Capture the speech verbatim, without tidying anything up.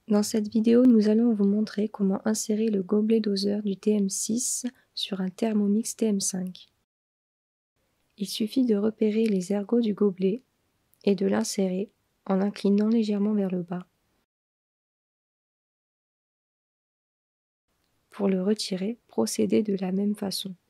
Dans cette vidéo, nous allons vous montrer comment insérer le gobelet doseur du T M six sur un Thermomix T M cinq. Il suffit de repérer les ergots du gobelet et de l'insérer en inclinant légèrement vers le bas. Pour le retirer, procédez de la même façon.